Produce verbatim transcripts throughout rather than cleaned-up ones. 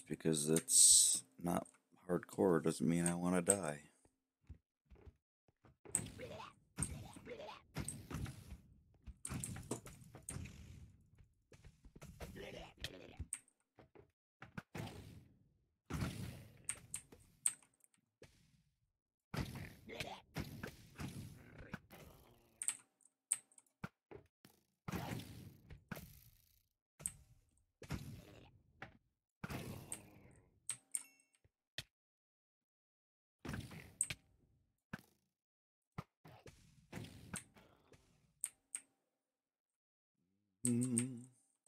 Just because it's not hardcore doesn't mean I want to die. Hmm.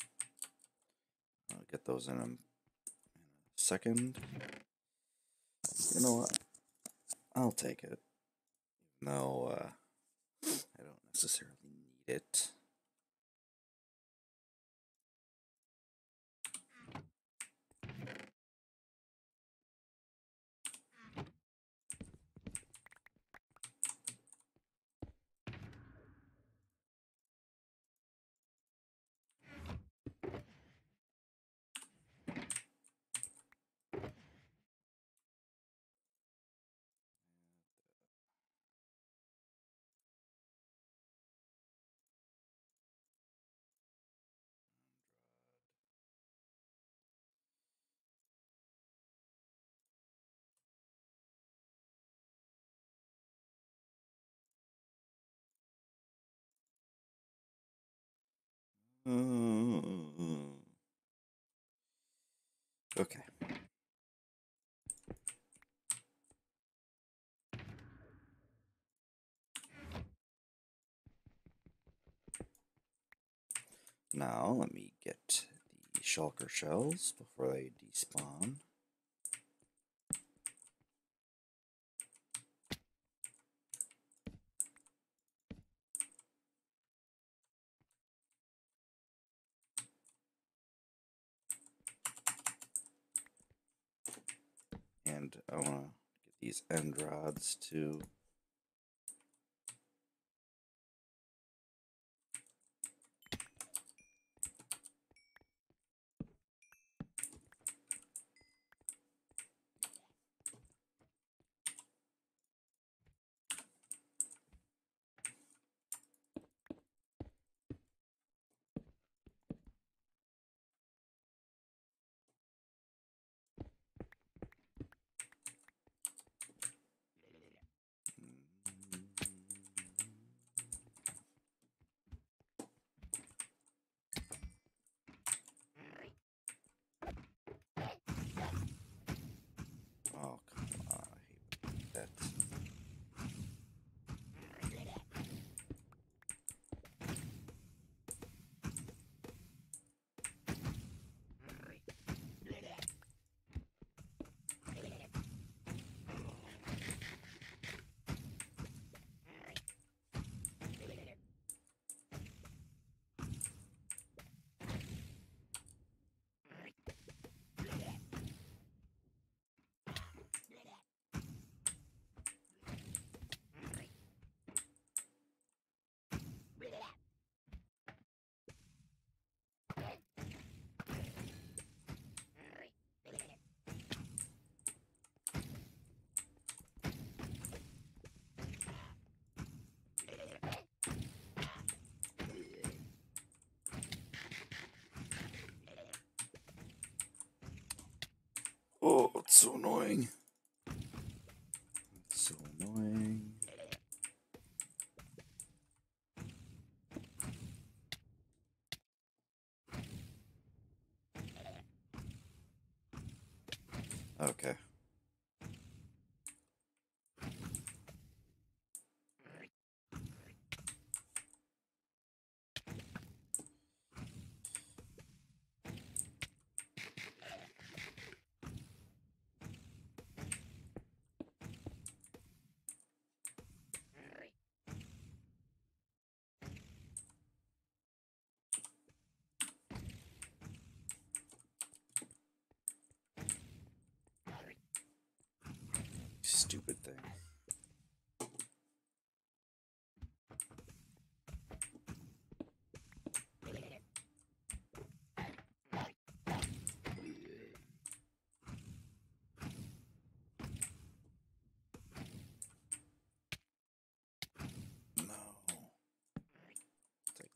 I'll get those in a, in a second. You know what? I'll take it. Even though uh, I don't necessarily need it. Uh, okay. Now let me get the shulker shells before they despawn. And I want to get these end rods too. Oh, come on. I hate that. Oh, it's so annoying. It's so annoying. Okay.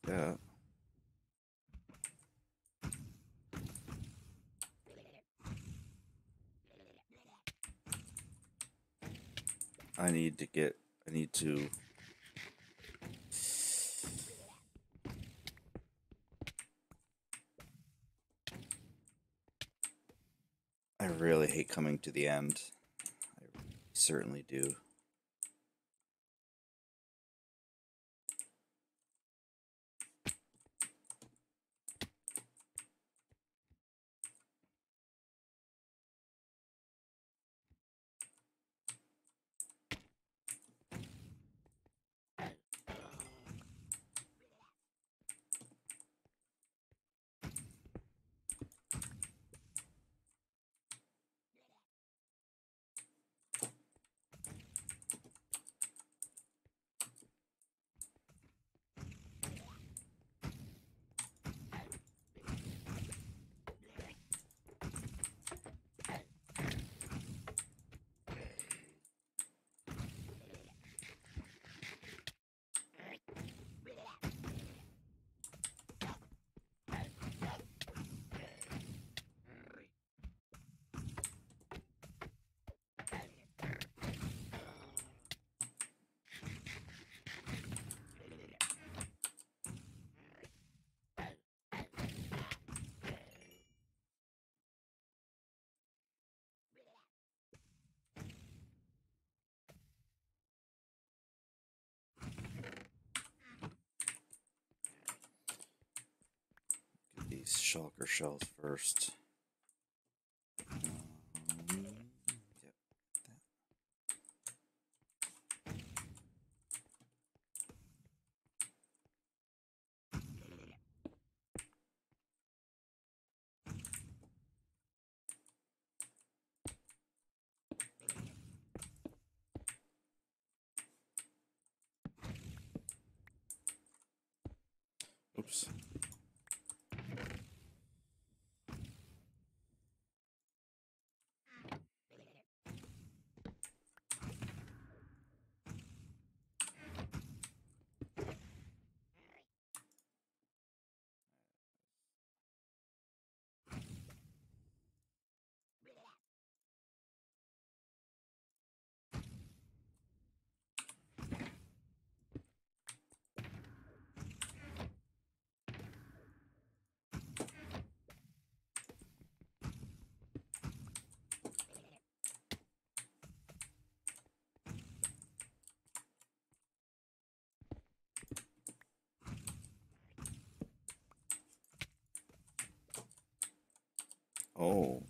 that. I need to get. I need to. I really hate coming to the end. I certainly do. Get these shulker shells first. Um, yep, oops. Oh.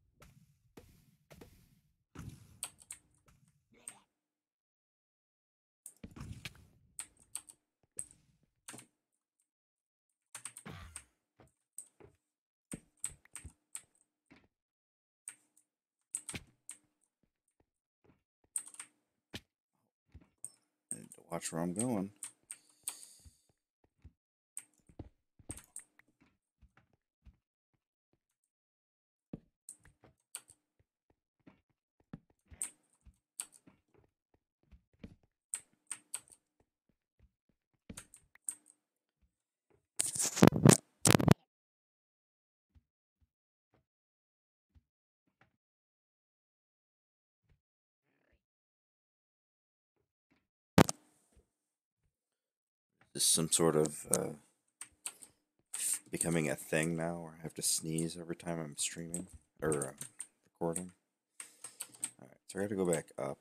I need to watch where I'm going. Is some sort of uh, becoming a thing now where I have to sneeze every time I'm streaming or uh, recording? Alright, so I gotta go back up.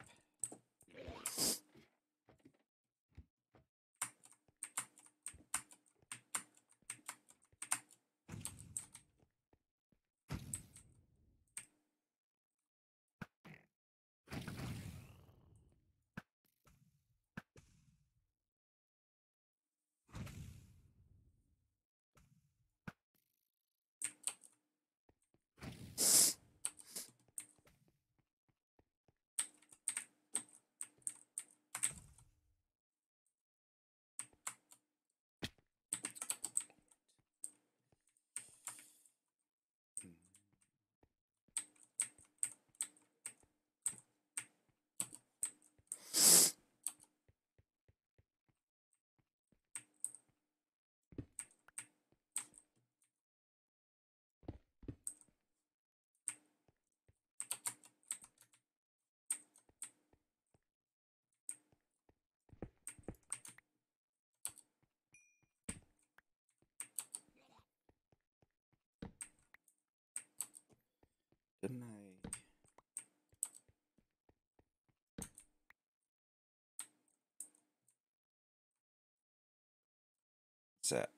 What's that?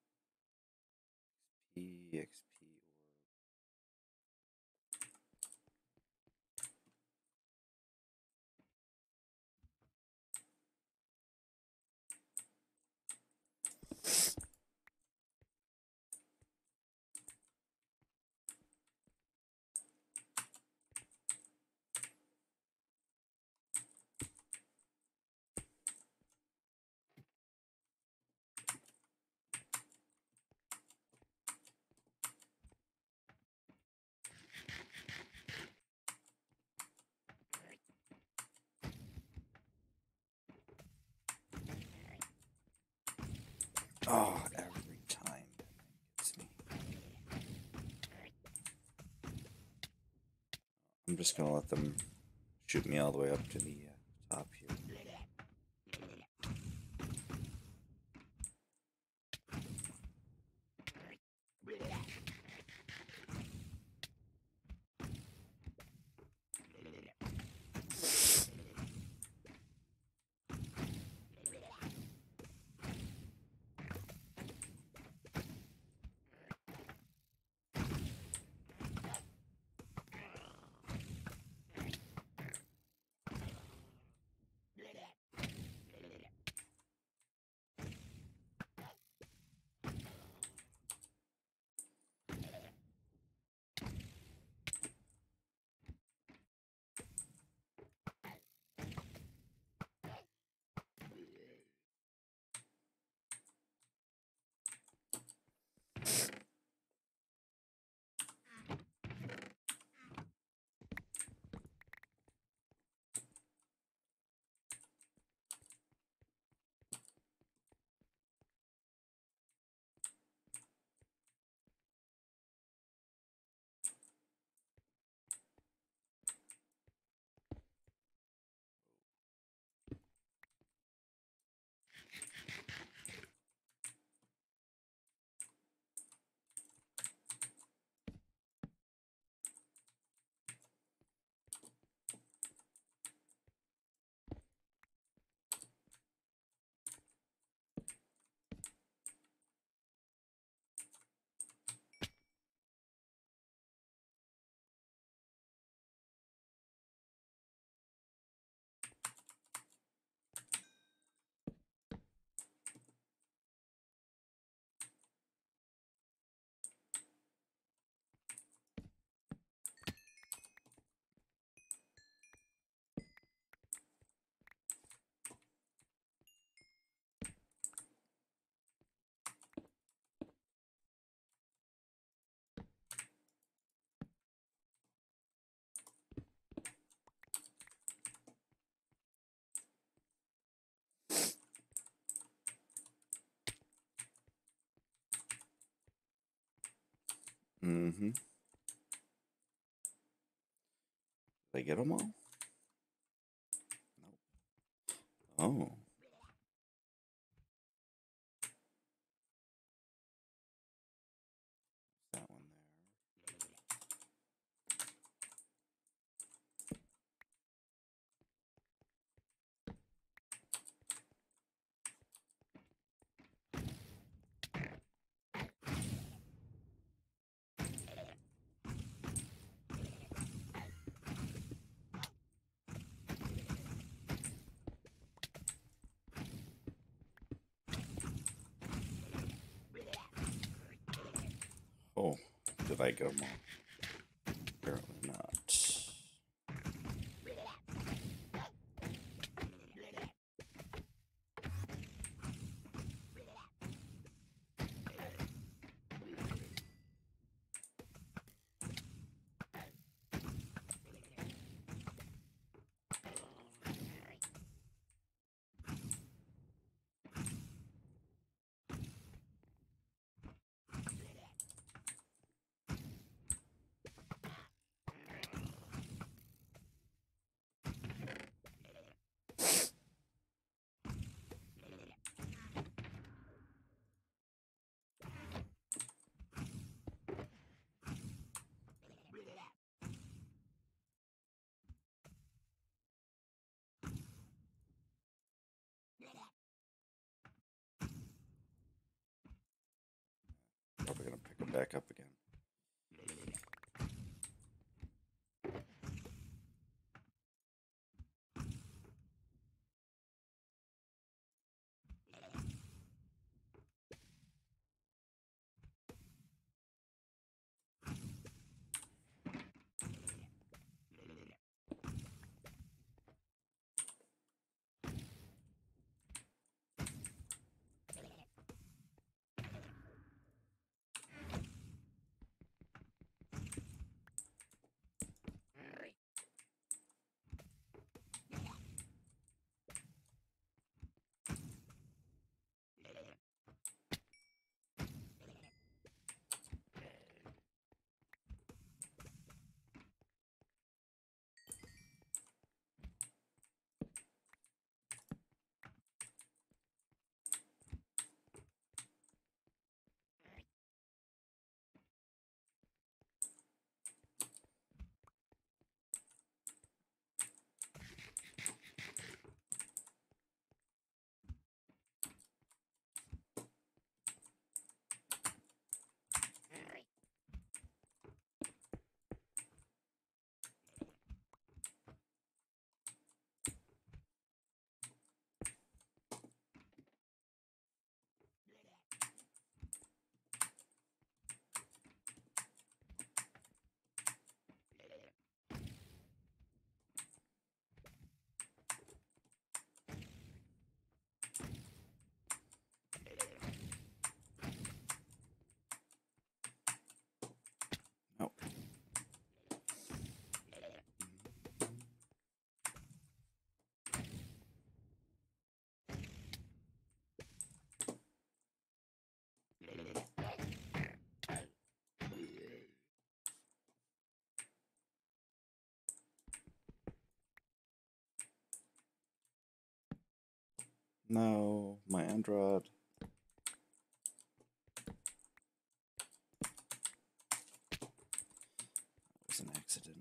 X P, X P, oh, every time that thing gets me. I'm just gonna let them shoot me all the way up to the uh, top here. Mm-hmm. Did I get them all? Nope. Oh. That one there. Oh, did I get them all? Apparently not. come back up again. Oh. No, my Android. It was an accident.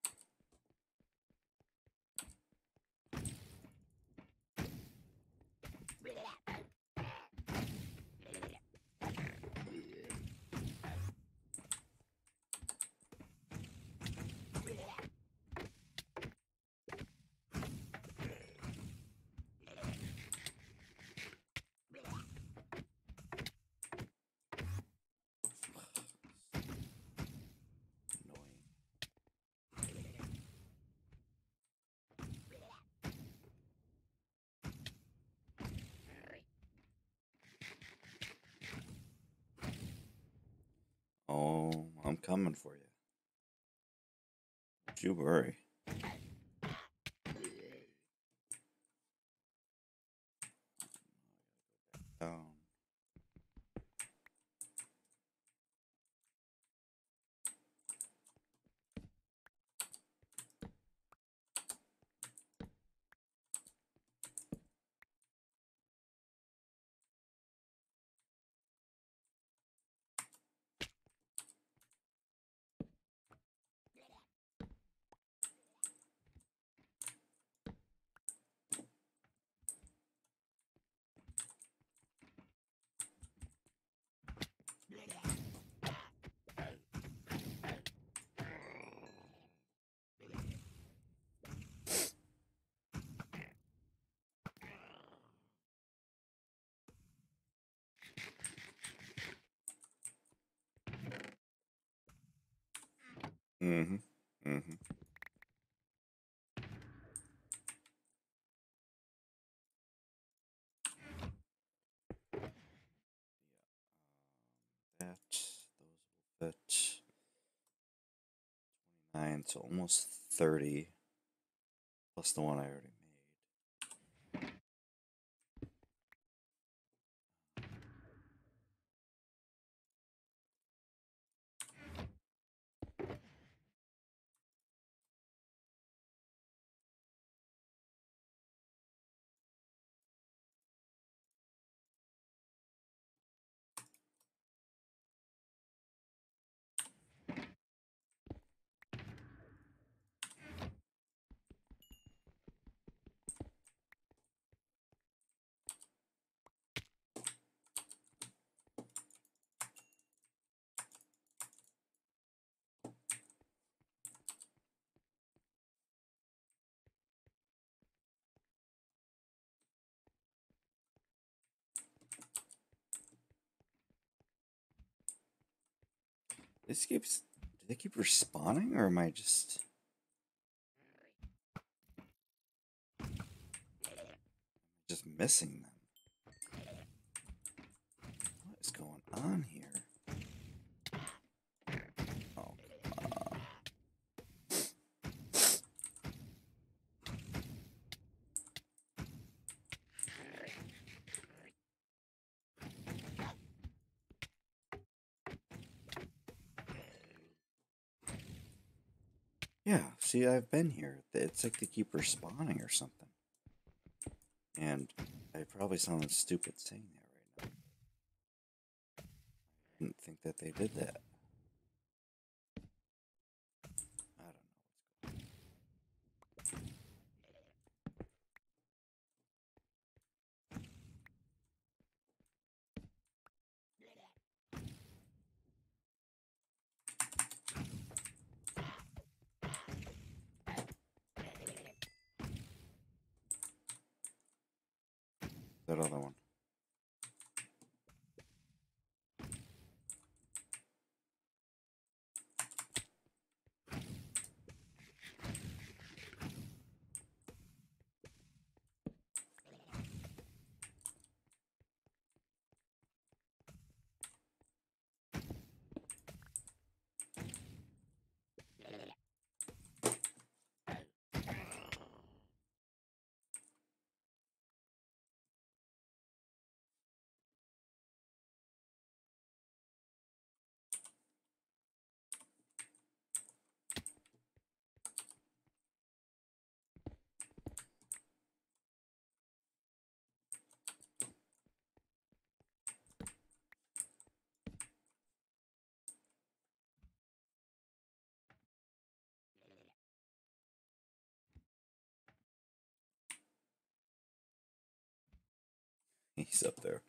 Oh, I'm coming for you. Don't you worry. Down. Mm-hmm. Mm-hmm. That those will fit. Nine, so almost thirty. Plus the one I already made. This keeps. Do they keep respawning, or am I just just missing them? What is going on here? Oh, uh, yeah. See, I've been here. It's like they keep respawning or something. And I probably sound stupid saying that right now. I didn't think that they did that. I don't know. That other one. He's up there.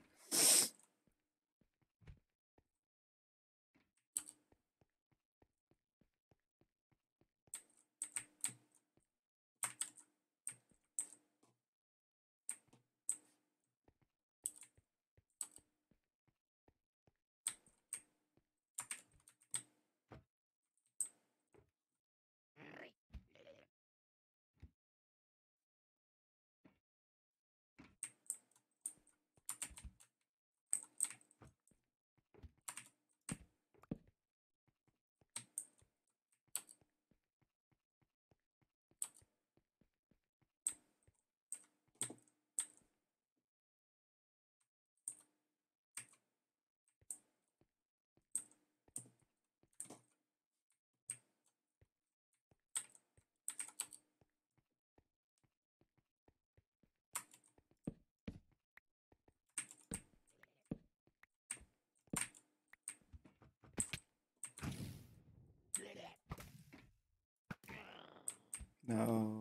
No.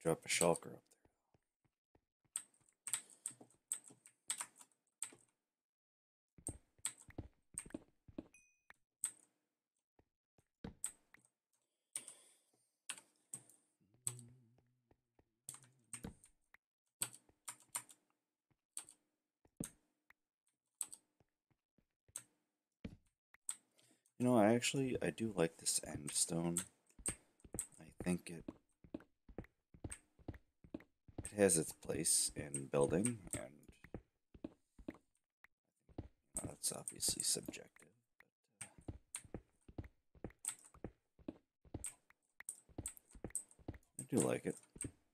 drop a shulker up there. You know, I actually I do like this end stone. I think it it has its place in building, and well, that's obviously subjective. But, uh, I do like it.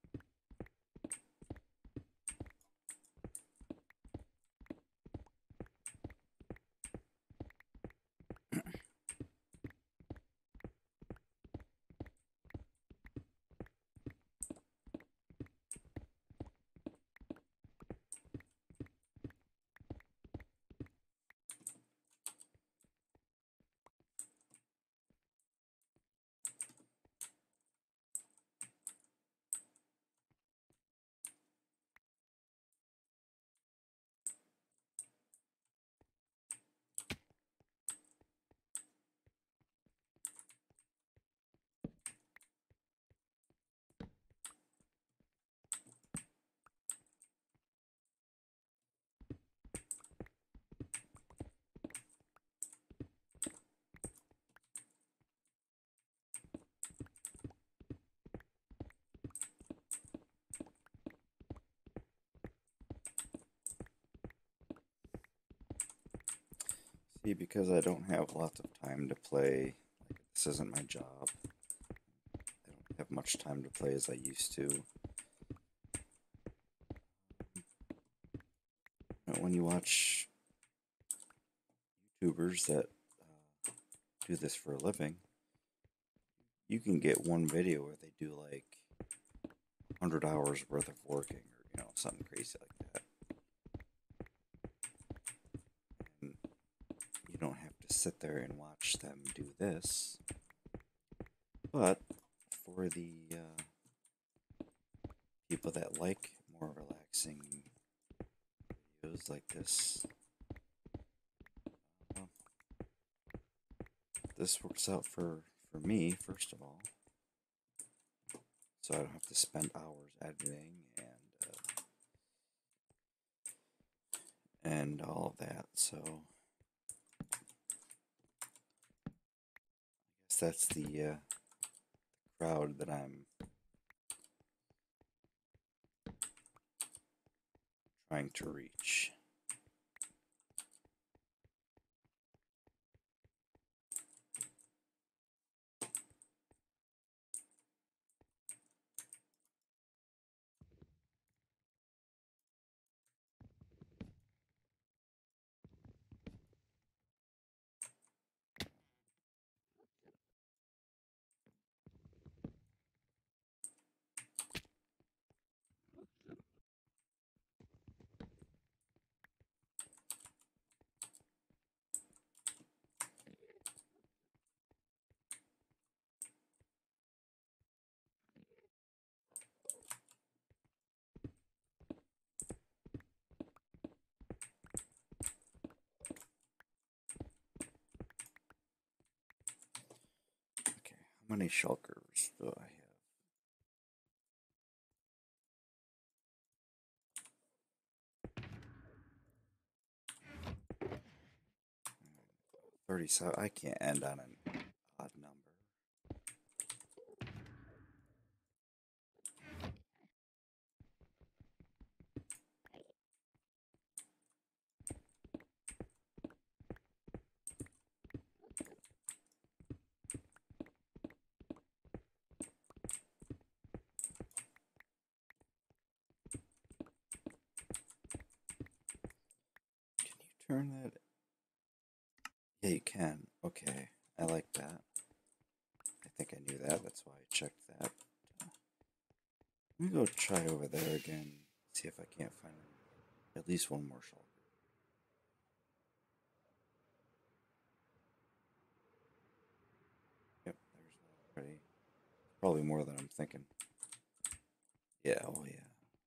See, because I don't have lots of time to play, like this isn't my job. I don't have much time to play as I used to. But when you watch YouTubers that uh, do this for a living, you can get one video where they do like one hundred hours worth of working, or you know, something crazy like that. And you don't have to sit there and watch them do this. But for the uh, people that like more relaxing videos like this, uh, this works out for, for me, first of all. So I don't have to spend hours editing and uh, and all of that. So I guess that's the uh, crowd that I'm trying to reach. Okay, how many shulkers do I have? thirty-seven. I can't end on an odd number. Can you turn that? Yeah, you can. Okay, I like that. I think I knew that. That's why I checked that. Let me go try over there again. See if I can't find at least one more shulker. Yep, there's one already. Probably more than I'm thinking. Yeah, oh yeah.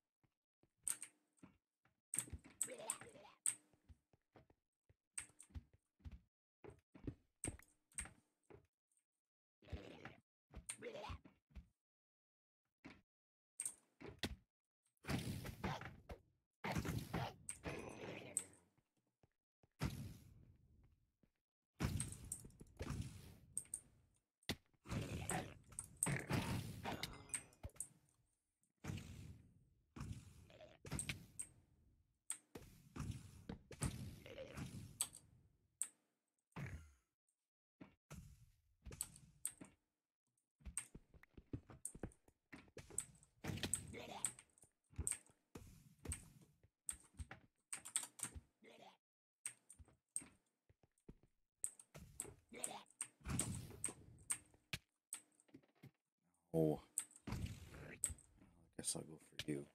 Oh, I guess I'll go for you.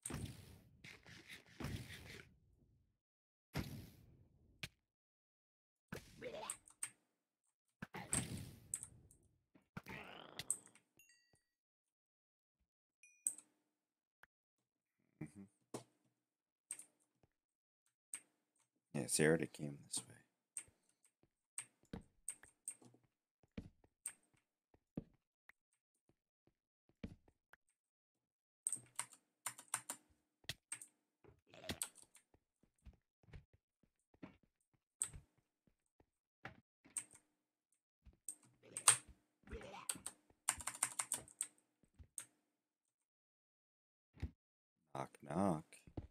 Mhm. Yeah, see, I already came this way. Knock, knock.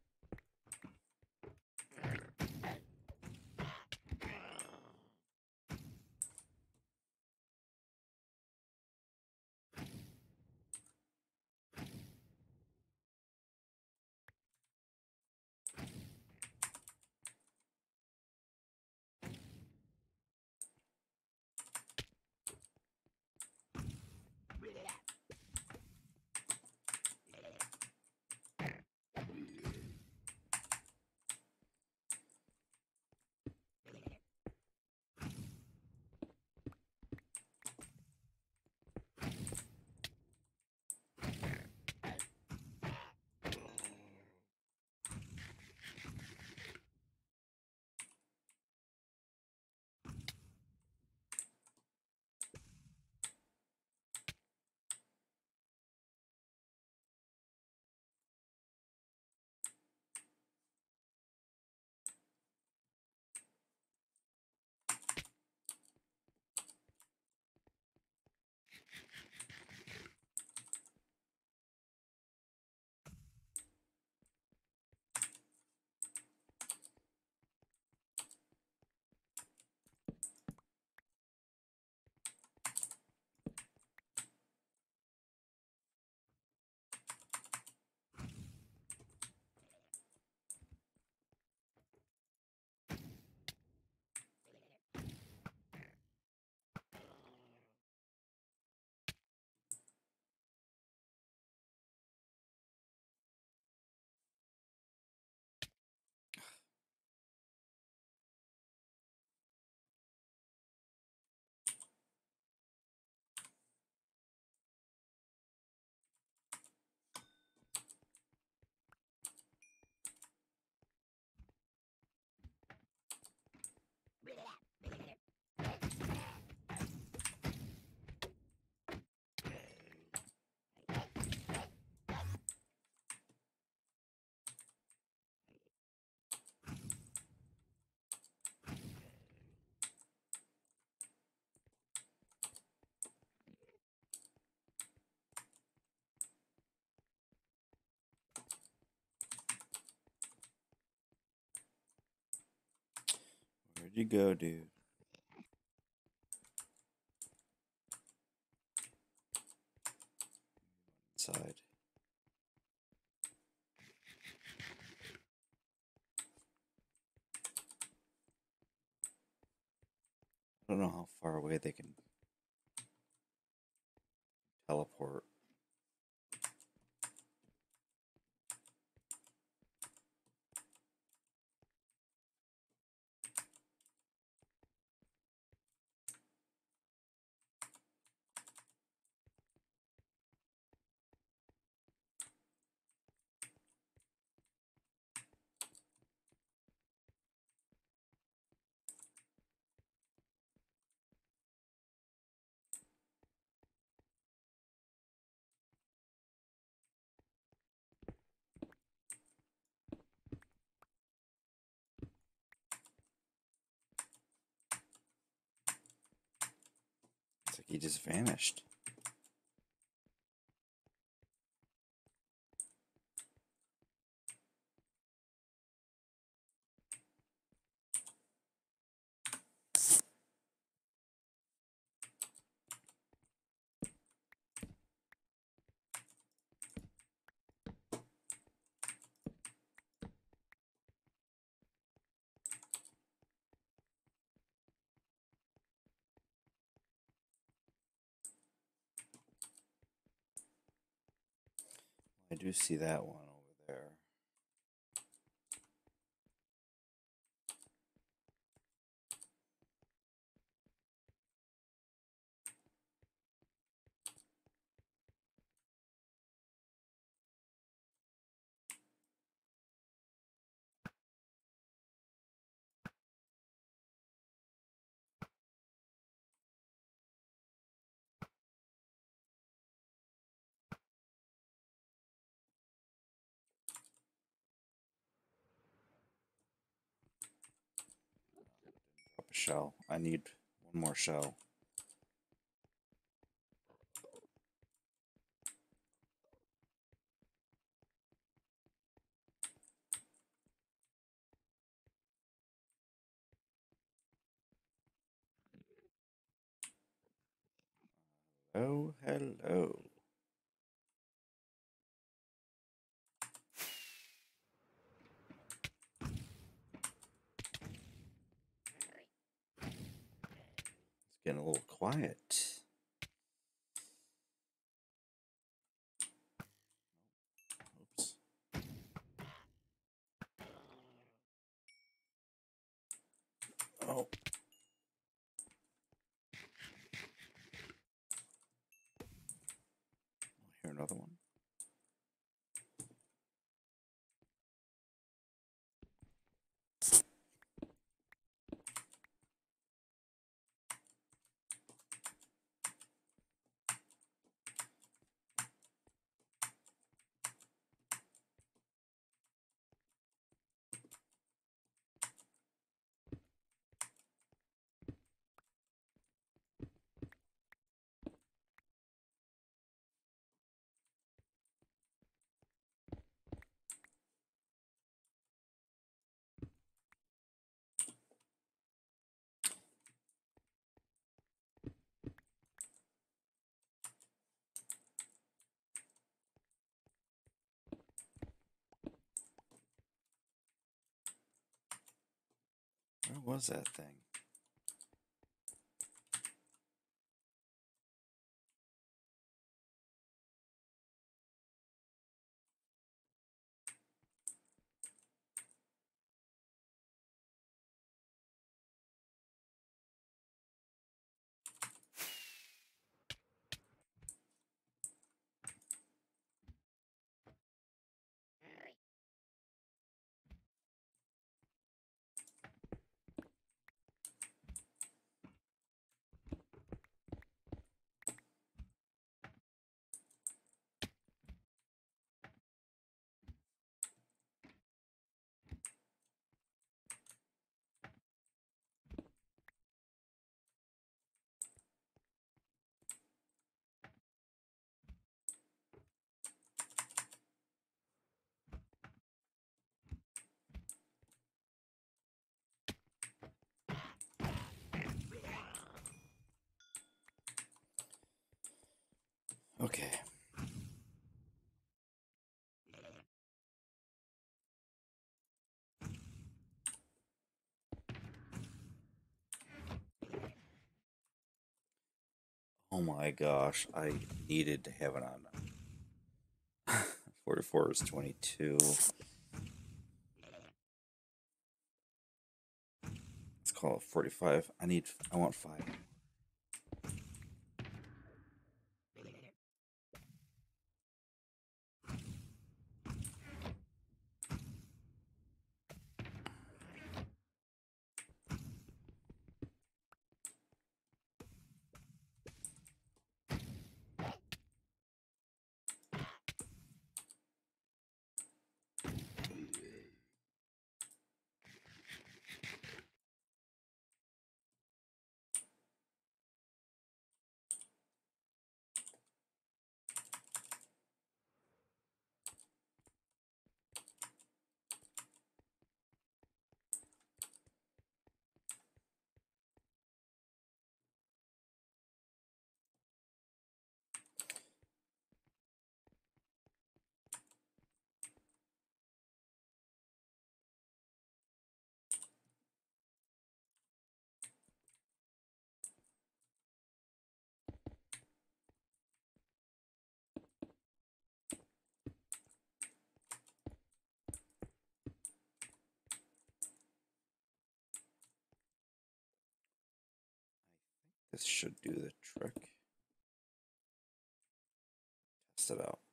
Where'd you go, dude? Inside. I don't know how far away they can teleport. He just vanished. I do see that one over there. Drop a shell. I need one more shell. Oh, hello. It's getting a little quiet. Oops. Oh. Hear another one. Where was that thing? Okay. Oh my gosh, I needed to have it on. forty-four is twenty-two. Let's call it forty-five. I need, I want five. This should do the trick. Test it out.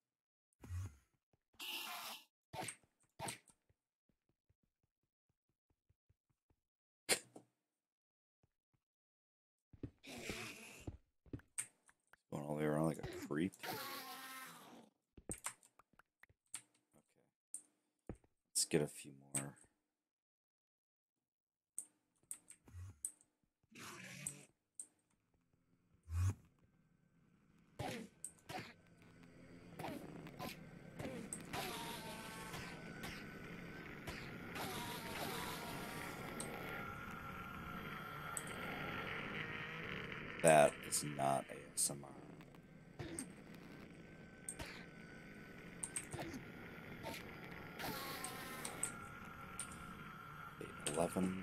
Going all the way around like a creep. Okay. Let's get a few more. That is not A S M R. eight eleven.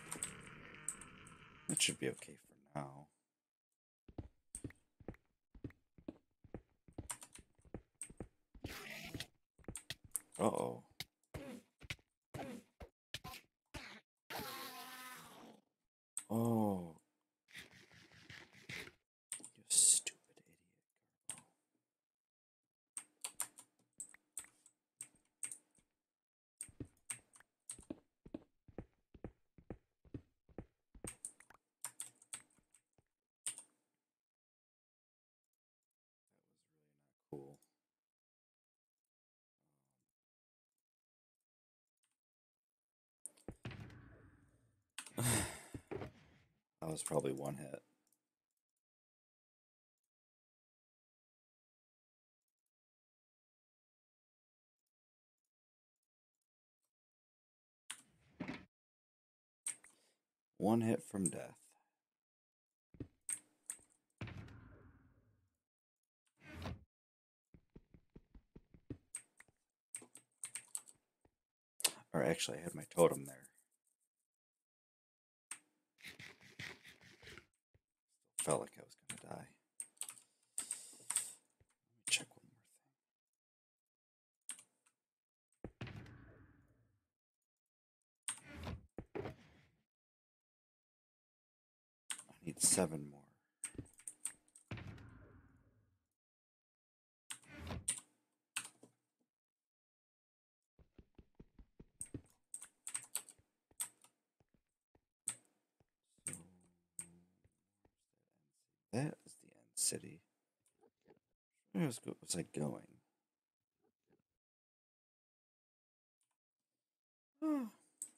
That should be okay for now. Uh-oh. Oh. You stupid idiot, Garbo. Cool. That was probably one hit. One hit from death. Or actually, I had my totem there. Still felt like I was going to die. Let me check one more thing. I need seven more. So, that is the end city. Where was, was I going? Oh.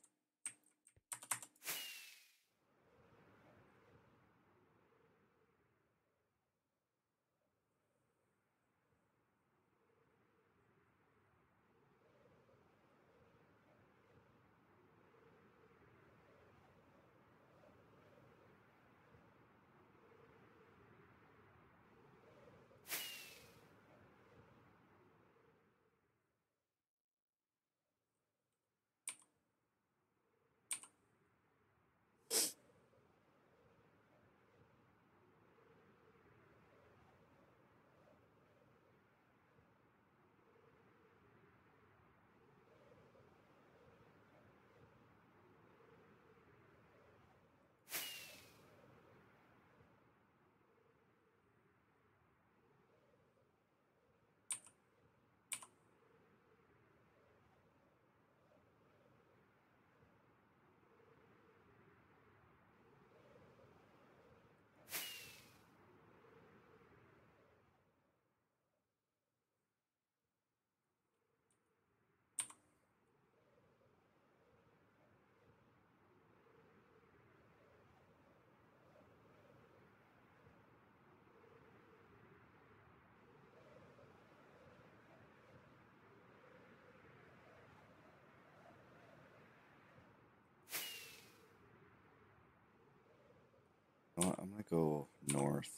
You know what? I'm going to go north.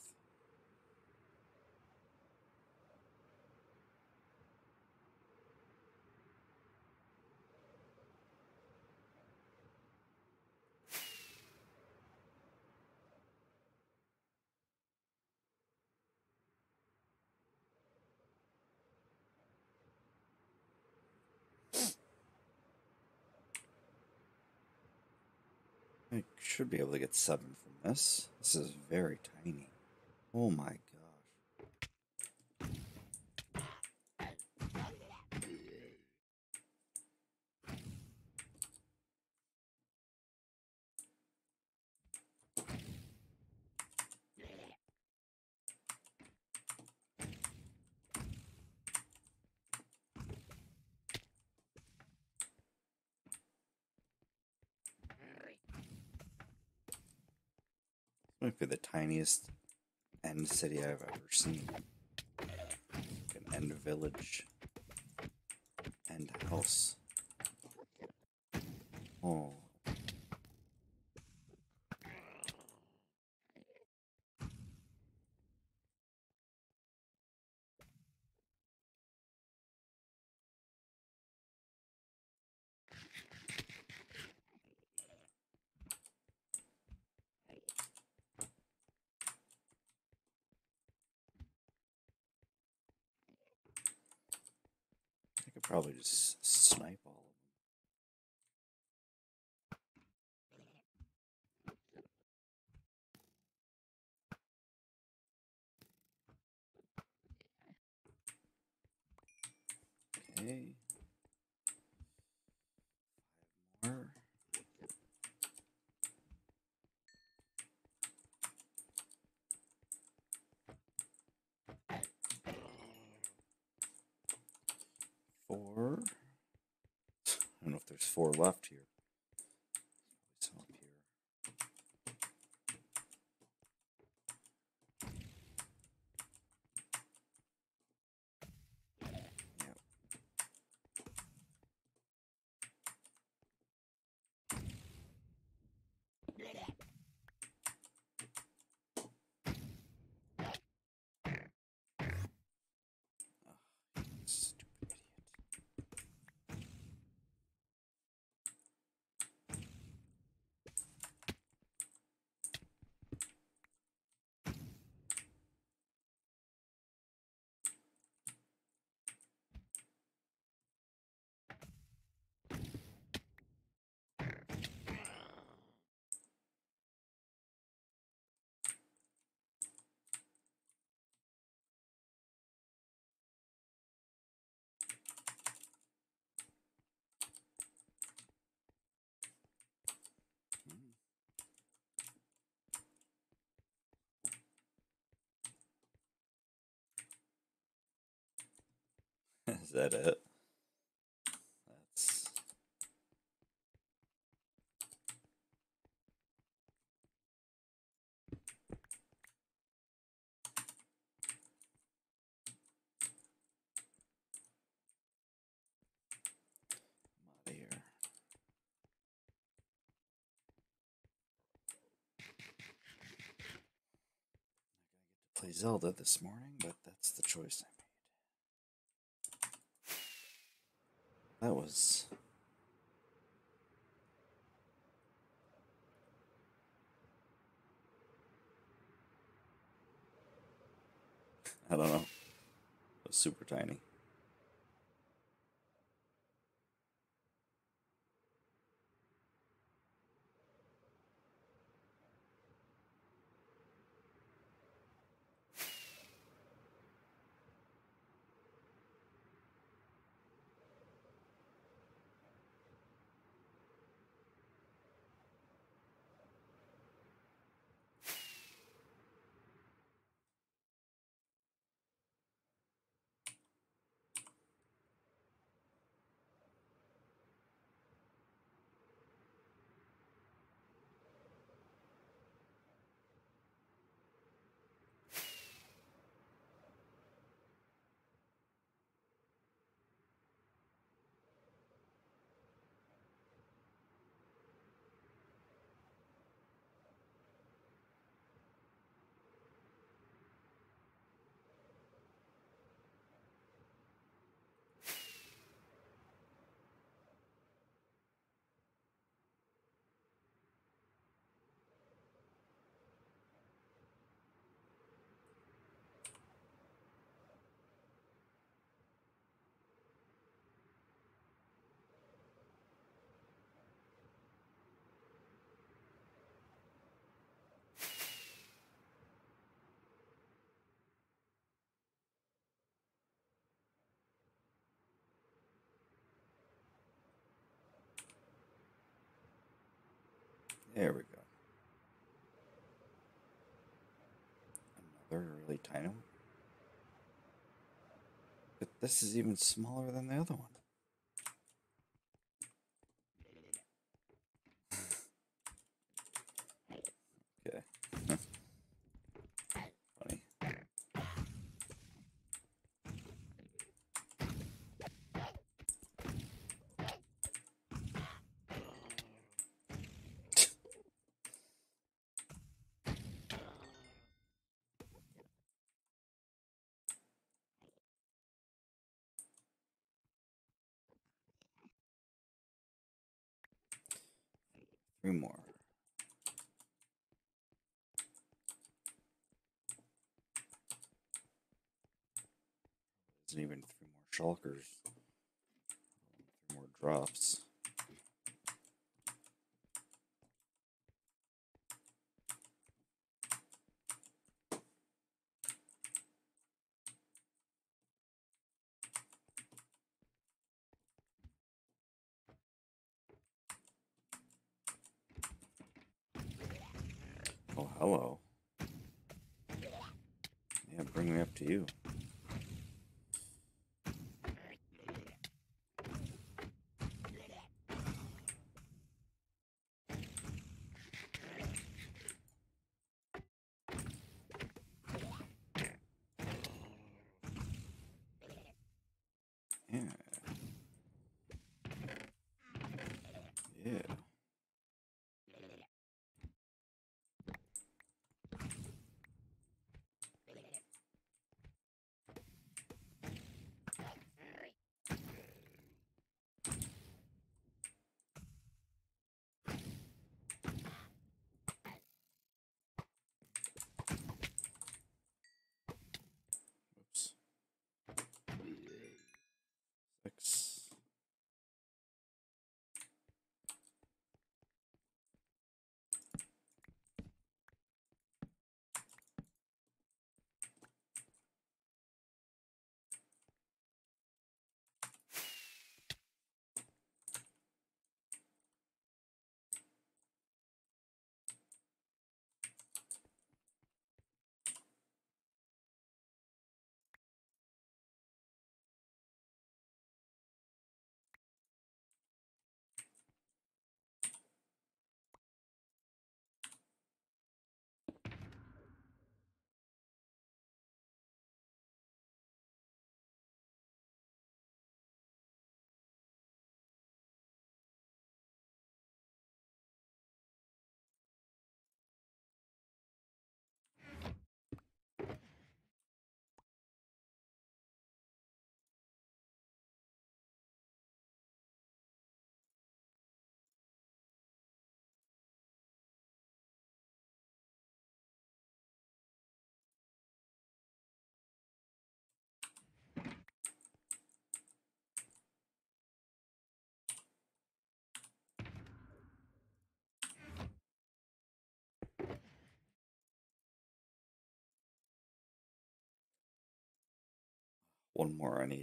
I I should be able to get seven from this. This is very tiny. Oh my gosh. Might be the tiniest end city I've ever seen. Like an end village. End house. Oh. I could probably just snipe all of them. Okay. Five more. Four. I don't know if there's four left here. Some up here. Yep. Oh, stupid idiot. Is that it? That's... I'm out of here. Play Zelda this morning, but that's the choice I made. That was... I don't know. It was super tiny. There we go. Another really tiny one. But this is even smaller than the other one. Okay. Funny. Three more. Isn't even three more shulkers. Three more drops. Oh, hello. Yeah, bring me up to you. Yeah. Yeah. Oops. Six. One more I need.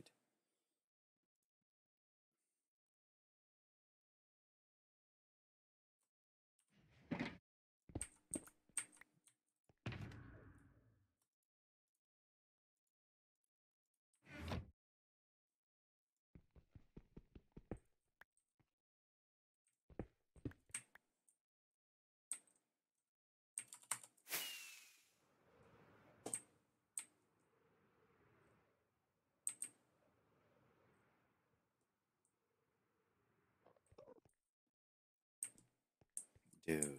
Dude.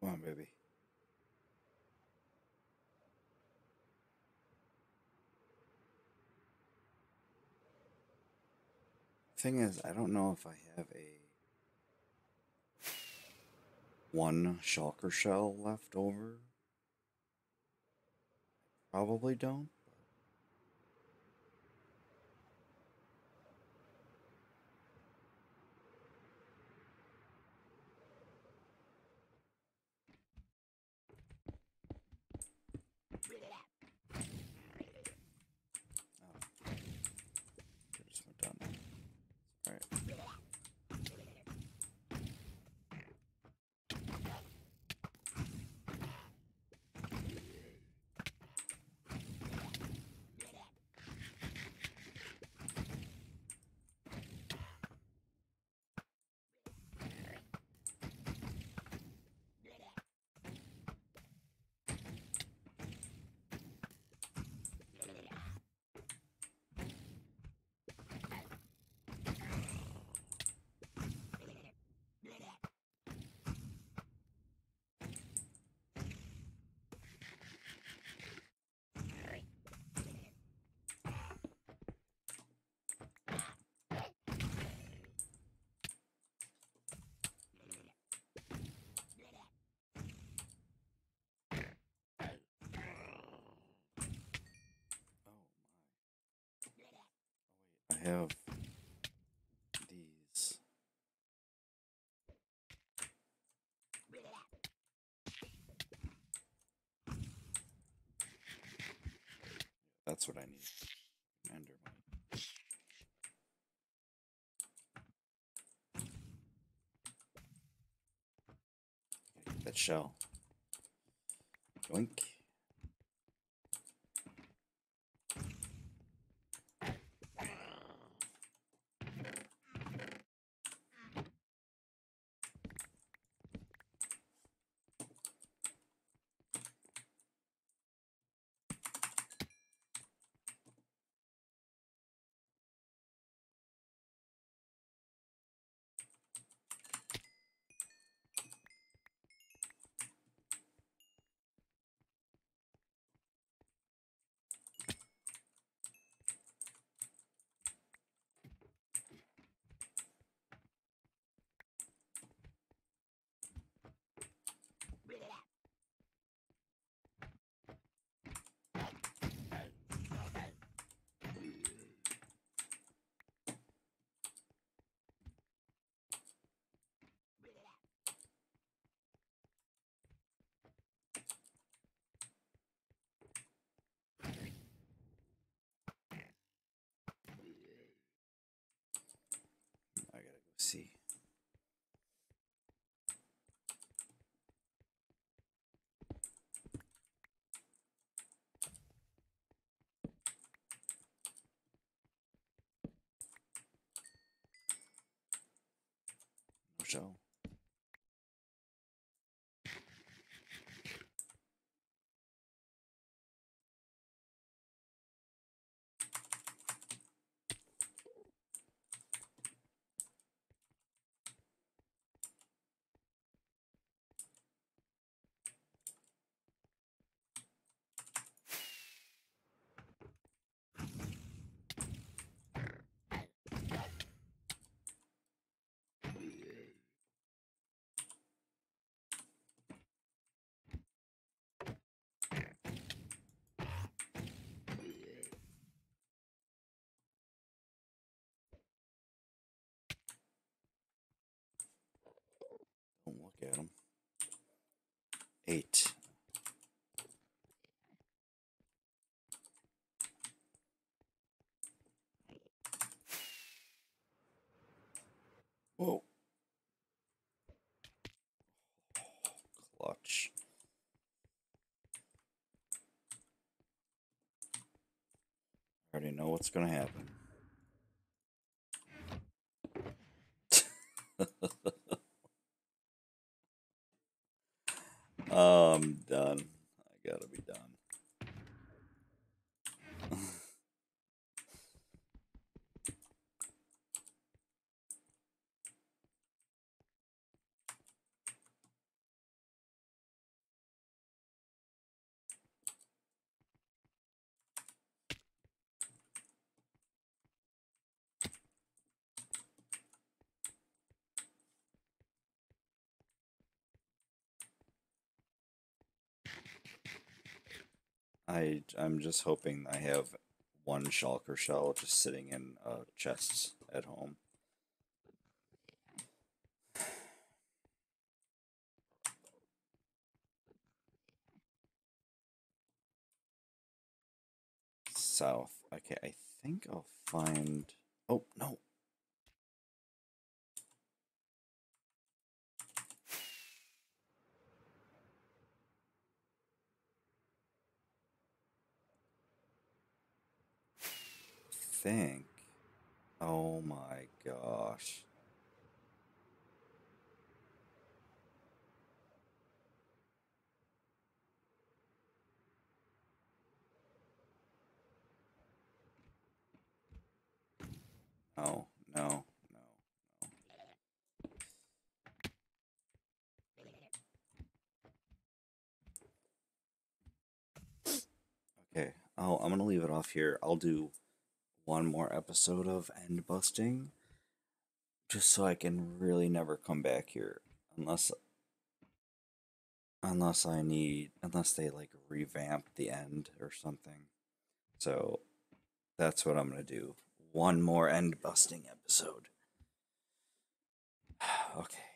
Come on, baby. Thing is, I don't know if I have a one shulker shell left over. Probably don't. Oh, just went down there. All right. I have these. That's what I need. Endermite. Get that shell. Doink. I gotta go see. No shell. Don't look at them. Eight. Whoa. Clutch. I already know what's gonna happen. I'm done. I gotta be done. I I'm just hoping I have one shulker shell just sitting in uh, chests at home. South. Okay, I think I'll find. Oh no. Think. Oh my gosh. No, no, no. Okay. Oh, I'm gonna leave it off here. I'll do one more episode of end busting just so I can really never come back here unless unless I need unless they like revamp the end or something. So that's what I'm gonna do. One more end busting episode. Okay.